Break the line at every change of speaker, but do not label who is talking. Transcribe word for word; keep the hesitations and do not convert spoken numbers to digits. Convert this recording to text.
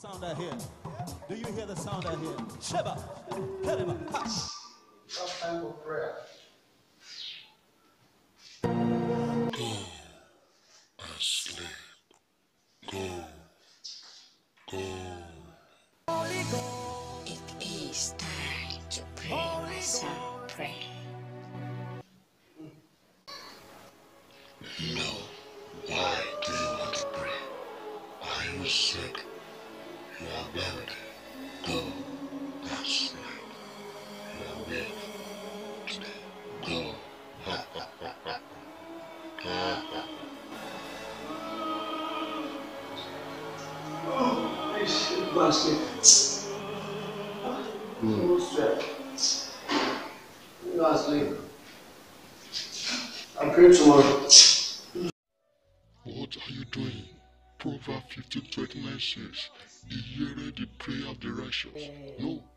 sound I hear? Do you hear the sound I hear? Sheba, Keleba, ha.
It's time for prayer.
Go and sleep. Go. Go.
It is time to pray, my son. Pray.
No. Why do you want to pray? Are you sick? You are weary. Go and sleep. You are weak. Go.
Oh, please, go and sleep. No stress. Go and sleep. I'll pray tomorrow.
What are you doing? Proverbs fifteen twenty-nine says, he heareth the prayer of the righteous. No.